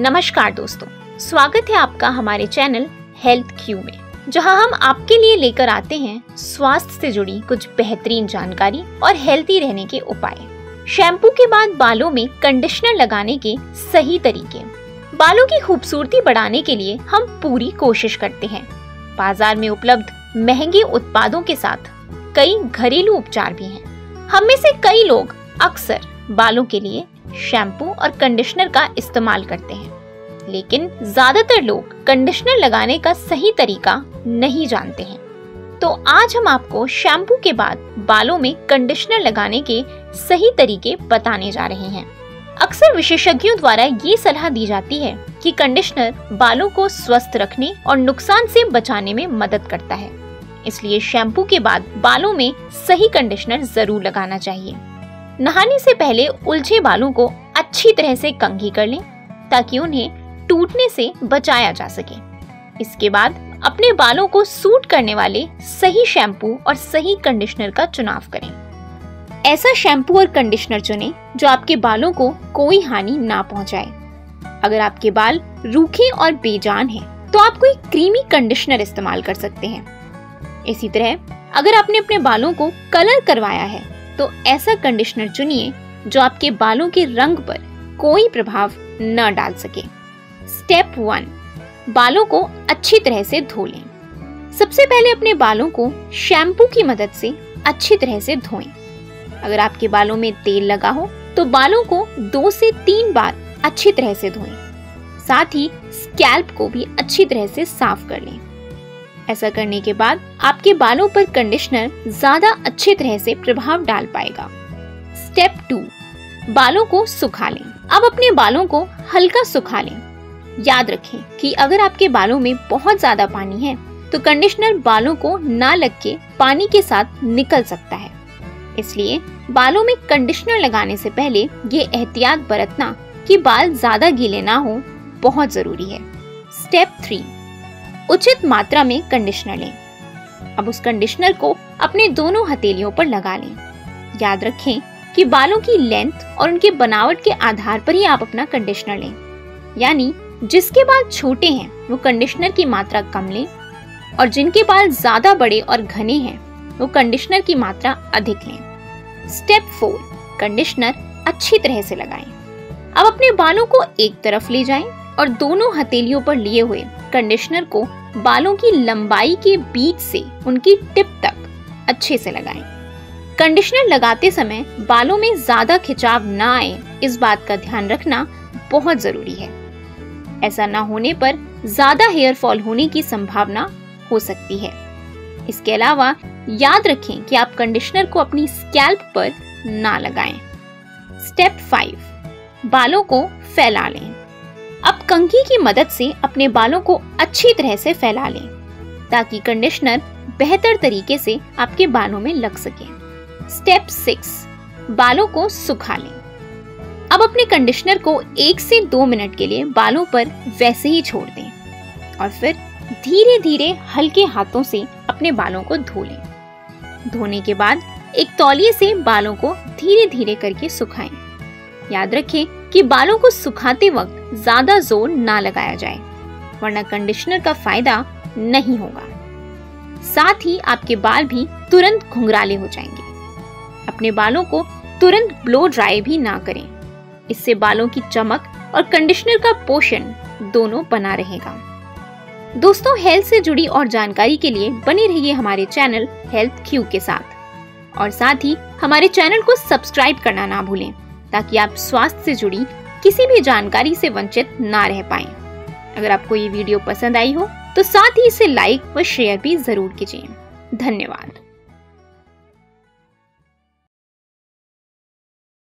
नमस्कार दोस्तों, स्वागत है आपका हमारे चैनल हेल्थ क्यू में, जहां हम आपके लिए लेकर आते हैं स्वास्थ्य से जुड़ी कुछ बेहतरीन जानकारी और हेल्थी रहने के उपाय। शैम्पू के बाद बालों में कंडीशनर लगाने के सही तरीके। बालों की खूबसूरती बढ़ाने के लिए हम पूरी कोशिश करते हैं। बाजार में उपलब्ध महंगे उत्पादों के साथ कई घरेलू उपचार भी हैं। हम में से कई लोग अक्सर बालों के लिए शैम्पू और कंडीशनर का इस्तेमाल करते हैं, लेकिन ज्यादातर लोग कंडीशनर लगाने का सही तरीका नहीं जानते हैं। तो आज हम आपको शैम्पू के बाद बालों में कंडीशनर लगाने के सही तरीके बताने जा रहे हैं। अक्सर विशेषज्ञों द्वारा ये सलाह दी जाती है कि कंडीशनर बालों को स्वस्थ रखने और नुकसान से बचाने में मदद करता है, इसलिए शैम्पू के बाद बालों में सही कंडीशनर जरूर लगाना चाहिए। नहाने से पहले उलझे बालों को अच्छी तरह से कंघी कर लें ताकि उन्हें टूटने से बचाया जा सके। इसके बाद अपने बालों को सूट करने वाले सही शैम्पू और सही कंडीशनर का चुनाव करें। ऐसा शैम्पू और कंडीशनर चुनें जो आपके बालों को कोई हानि ना पहुंचाए। अगर आपके बाल रूखे और बेजान हैं, तो आप कोई क्रीमी कंडीशनर इस्तेमाल कर सकते हैं। इसी तरह अगर आपने अपने बालों को कलर करवाया है, तो ऐसा कंडीशनर चुनिए जो आपके बालों के रंग पर कोई प्रभाव न डाल सके। स्टेप 1, बालों को अच्छी तरह से धो लें। सबसे पहले अपने बालों को शैम्पू की मदद से अच्छी तरह से धोएं। अगर आपके बालों में तेल लगा हो तो बालों को 2 से 3 बार अच्छी तरह से धोएं। साथ ही स्कैल्प को भी अच्छी तरह से साफ कर लें। ऐसा करने के बाद आपके बालों पर कंडीशनर ज्यादा अच्छी तरह से प्रभाव डाल पाएगा। स्टेप 2, बालों को सुखा लें। अब अपने बालों को हल्का सुखा लें। याद रखें कि अगर आपके बालों में बहुत ज्यादा पानी है तो कंडीशनर बालों को ना लग के पानी के साथ निकल सकता है। इसलिए बालों में कंडीशनर लगाने से पहले ये एहतियात बरतना कि बाल ज्यादा गीले ना हो बहुत जरूरी है। स्टेप 3, उचित मात्रा में कंडीशनर लें। अब उस कंडीशनर को अपने दोनों हथेलियों पर लगा लें। याद रखें कि बालों की लेंथ और उनके बनावट के आधार पर ही आप अपना कंडीशनर लें। यानी जिसके बाल छोटे हैं वो कंडीशनर की मात्रा कम लें, और जिनके बाल ज्यादा बड़े और घने हैं वो कंडीशनर की मात्रा अधिक लें। स्टेप 4, कंडीशनर अच्छी तरह से लगाएं। अब अपने बालों को एक तरफ ले जाएं और दोनों हथेलियों पर लिए हुए कंडीशनर को बालों की लंबाई के बीच से उनकी टिप तक अच्छे से लगाएं। कंडीशनर लगाते समय बालों में ज्यादा खिंचाव ना आए, इस बात का ध्यान रखना बहुत जरूरी है। ऐसा ना होने पर ज्यादा हेयर फॉल होने की संभावना हो सकती है। इसके अलावा याद रखें कि आप कंडीशनर को अपनी स्कैल्प पर ना लगाएं। स्टेप 5, बालों को फैला लें। अब कंघी की मदद से अपने बालों को अच्छी तरह से फैला लें ताकि कंडीशनर बेहतर तरीके से आपके बालों में लग सके। स्टेप 6, बालों को सुखा लें। अब अपने कंडीशनर को 1 से 2 मिनट के लिए बालों पर वैसे ही छोड़ दें और फिर धीरे धीरे हल्के हाथों से अपने बालों को धो लें। धोने के बाद एक तौलिए से बालों को धीरे धीरे करके सुखाएं। याद रखें कि बालों को सुखाते वक्त ज्यादा जोर ना लगाया जाए, वरना कंडीशनर का फायदा नहीं होगा। साथ ही आपके बाल भी तुरंत घुंघराले हो जाएंगे। अपने बालों को तुरंत ब्लो ड्राई भी ना करें, इससे बालों की चमक और कंडीशनर का पोषण दोनों बना रहेगा। दोस्तों, हेल्थ से जुड़ी और जानकारी के लिए बने रहिए हमारे चैनल हेल्थ क्यू के साथ, और साथ ही हमारे चैनल को सब्सक्राइब करना ना भूलें ताकि आप स्वास्थ्य से जुड़ी किसी भी जानकारी से वंचित ना रह पाएं। अगर आपको ये वीडियो पसंद आई हो तो साथ ही इसे लाइक व शेयर भी जरूर कीजिए। धन्यवाद।